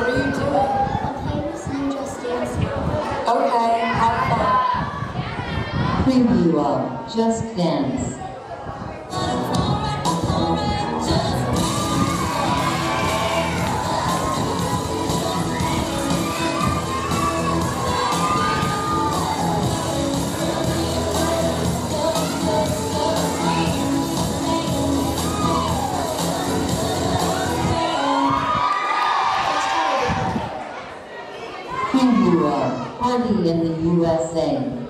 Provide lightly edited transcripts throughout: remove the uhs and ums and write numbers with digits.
What are you doing? I'm playing this new Just Dance now. Okay, have fun. Preview of Just Dance. Preview of Party in the USA.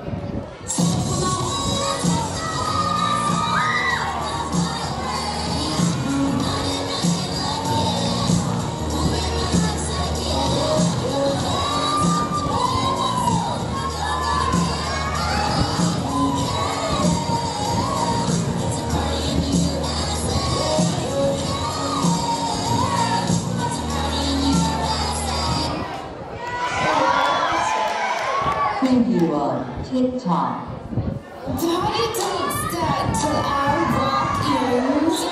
Preview of TikTok. Daddy, don't start till I walk in.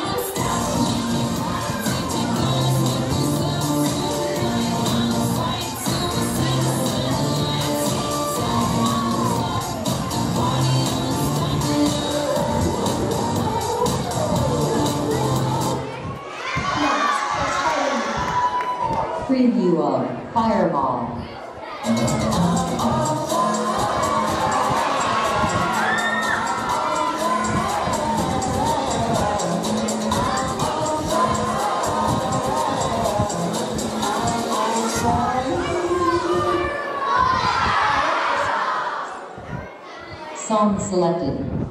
Preview of Fireball. Song selected.